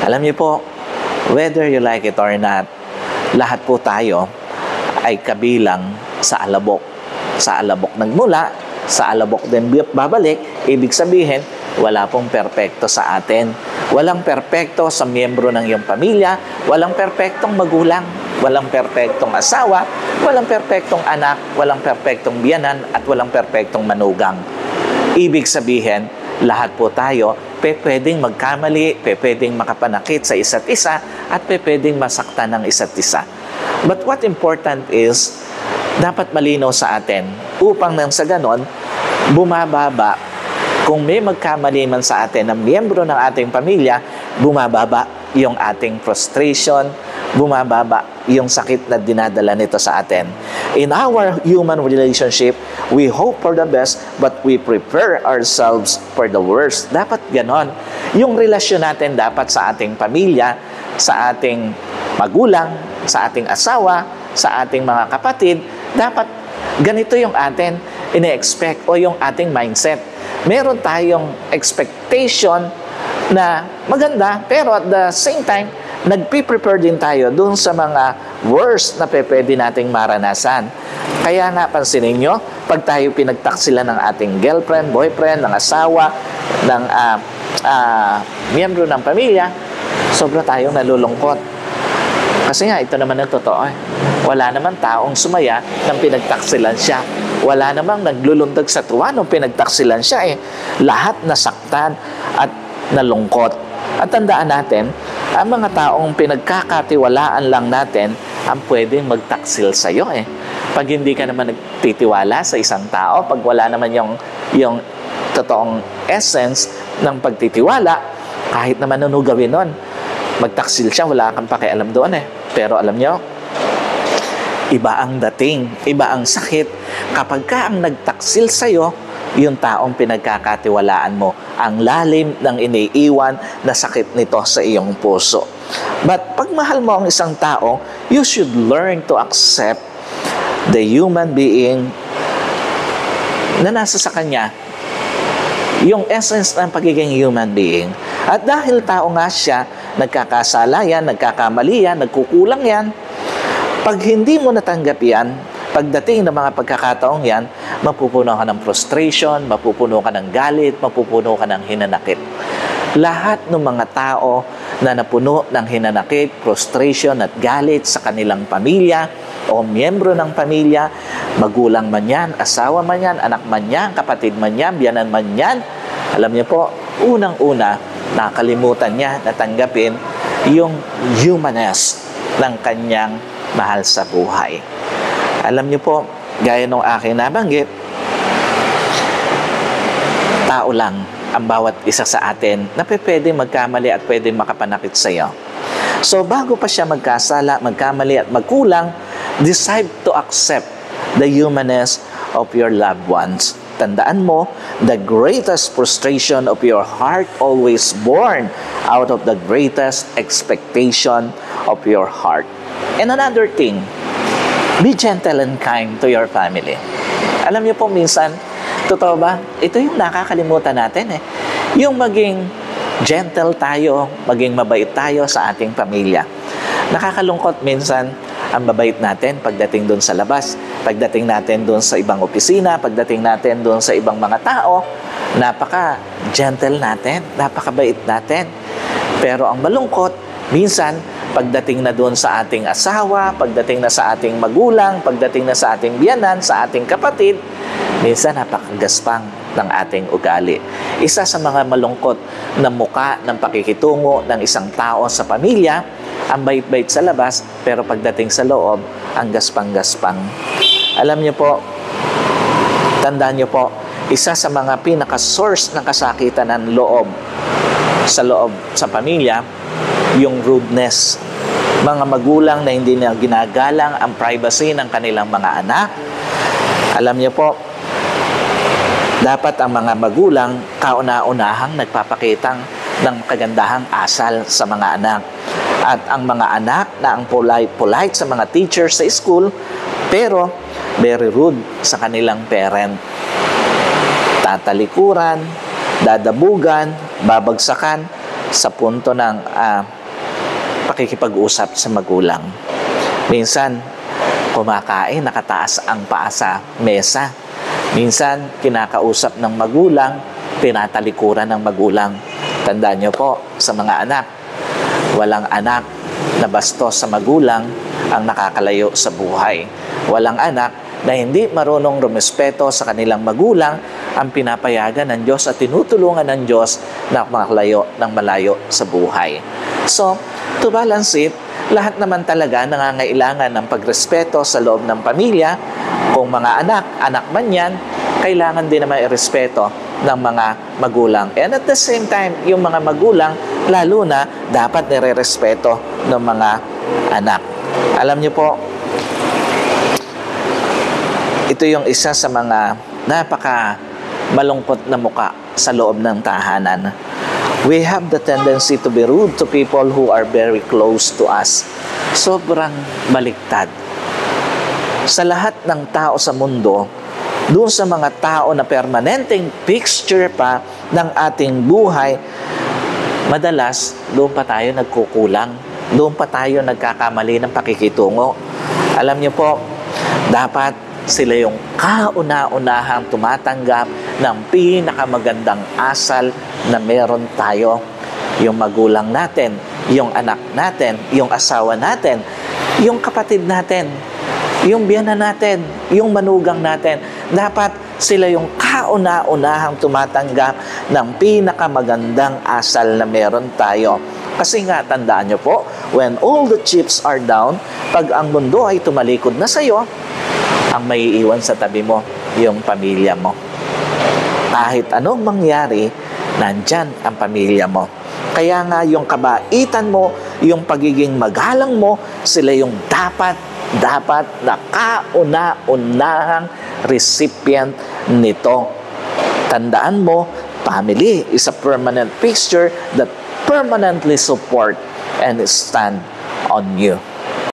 Alam niyo po, whether you like it or not, lahat po tayo ay kabilang sa alabok. Sa alabok nagmula, sa alabok din babalik. Ibig sabihin, wala pong perpekto sa atin. Walang perpekto sa miyembro ng iyong pamilya, walang perpektong magulang, walang perpektong asawa, walang perpektong anak, walang perpektong biyanan, at walang perpektong manugang. Ibig sabihin, lahat po tayo pwedeng magkamali, pwedeng makapanakit sa isa't isa, at pwedeng masaktan ng isa't isa. But what important is, dapat malinaw sa atin upang nang sa ganon, bumababa. Kung may magkamali man sa atin ng miyembro ng ating pamilya, bumababa yung ating frustration, bumababa yung sakit na dinadala nito sa atin. In our human relationship, we hope for the best, but we prepare ourselves for the worst. Dapat ganon. Yung relasyon natin dapat sa ating pamilya, sa ating magulang, sa ating asawa, sa ating mga kapatid, dapat ganito yung atin ine-expect o yung ating mindset. Meron tayong expectation na maganda, pero at the same time, nagpe-prepare din tayo dun sa mga worst na pwede nating maranasan. Kaya nga, pansinin nyo, pag tayo pinagtaksilan ng ating girlfriend, boyfriend, ng asawa, ng miyembro ng pamilya, sobra tayong nalulungkot. Kasi nga, ito naman ang totoo. Wala naman taong sumaya nang pinagtaksilan siya. Wala namang naglulundag sa tuwa nung pinagtaksilan siya. Lahat nasaktan at nalungkot. At tandaan natin, ang mga taong pinagkakatiwalaan lang natin ang pwedeng magtaksil sa iyo. Pag hindi ka naman nagtitiwala sa isang tao, pag wala naman yung totoong essence ng pagtitiwala, kahit naman ano gawin nun, magtaksil siya, wala kang pakialam doon. Pero alam nyo, iba ang dating, iba ang sakit kapag ka ang nagtaksil sa'yo, yung taong pinagkakatiwalaan mo, ang lalim ng iniiwan na sakit nito sa iyong puso. But pag mahal mo ang isang tao, you should learn to accept the human being na nasa sa kanya, yung essence ng pagiging human being. At dahil tao nga siya, nagkakasala yan, nagkakamali yan, nagkukulang yan, pag hindi mo natanggap yan, pagdating ng mga pagkakataong yan, mapupuno ka ng frustration, mapupuno ka ng galit, mapupuno ka ng hinanakit. Lahat ng mga tao na napuno ng hinanakit, frustration at galit sa kanilang pamilya o miyembro ng pamilya, magulang man yan, asawa man yan, anak man yan, kapatid man yan, biyanan man yan, alam niyo po, unang-una, nakalimutan niya na tanggapin yung humanness ng kanyang mahal sa buhay. Alam niyo po, gaya nung aking nabanggit, tao lang ang bawat isa sa atin na pwede magkamali at pwede makapanakit sa iyo. So bago pa siya magkasala, magkamali at magkulang, decide to accept the humanness of your loved ones. Tandaan mo, the greatest frustration of your heart always born out of the greatest expectation of your heart. And another thing, be gentle and kind to your family. Alam niyo po, minsan, totoo ba? Ito yung nakakalimutan natin Yung maging gentle tayo, maging mabait tayo sa ating pamilya. Nakakalungkot minsan ang mabait natin pagdating doon sa labas, pagdating natin doon sa ibang opisina, pagdating natin doon sa ibang mga tao, napaka-gentle natin, napakabait natin. Pero ang malungkot, minsan, pagdating na doon sa ating asawa, pagdating na sa ating magulang, pagdating na sa ating biyanan, sa ating kapatid, minsan napakagaspang ng ating ugali. Isa sa mga malungkot na muka ng pakikitungo ng isang tao sa pamilya, ang bait-bait sa labas, pero pagdating sa loob, ang gaspang-gaspang. Alam niyo po, tandaan niyo po, isa sa mga pinaka-source ng kasakitan ng loob sa pamilya, yung rudeness. Mga magulang na hindi na ginagalang ang privacy ng kanilang mga anak. Alam niyo po, dapat ang mga magulang kauna-unahang nagpapakitang ng kagandahang asal sa mga anak. At ang mga anak na ang polite sa mga teachers sa school, pero very rude sa kanilang parent. Tatalikuran, dadabugan, babagsakan sa punto ng pakikipag-usap sa magulang. Minsan, kumakain, nakataas ang paa sa mesa. Minsan, kinakausap ng magulang, tinatalikuran ng magulang. Tandaan niyo po, sa mga anak, walang anak na bastos sa magulang ang nakakalayo sa buhay. Walang anak na hindi marunong rumespeto sa kanilang magulang ang pinapayagan ng Diyos at tinutulungan ng Diyos na makalayo ng malayo sa buhay. So, to balance it, lahat naman talaga nangangailangan ng pagrespeto sa loob ng pamilya. Kung mga anak, anak man yan, kailangan din naman irespeto ng mga magulang. And at the same time, yung mga magulang, lalo na dapat nire-respeto ng mga anak. Alam niyo po, ito yung isa sa mga napaka malungkot na muka sa loob ng tahanan. We have the tendency to be rude to people who are very close to us. Sobrang baliktad. Sa lahat ng tao sa mundo, doon sa mga tao na permanenteng fixture pa ng ating buhay, madalas doon pa tayo nagkukulang. Doon pa tayo nagkakamali ng pakikitungo. Alam niyo po, dapat sila yung kauna-unahang tumatanggap ng pinakamagandang asal na meron tayo. Yung magulang natin, yung anak natin, yung asawa natin, yung kapatid natin, yung biyanan natin, yung manugang natin. Dapat sila yung kauna-unahang tumatanggap ng pinakamagandang asal na meron tayo. Kasi nga, tandaan nyo po, when all the chips are down, pag ang mundo ay tumalikod na sa'yo, ang maiiwan sa tabi mo, yung pamilya mo. Kahit anong mangyari, nandyan ang pamilya mo. Kaya nga yung kabaitan mo, yung pagiging magalang mo, sila yung dapat na kauna-unahang recipient nito. Tandaan mo, family is a permanent fixture that permanently support and stand on you.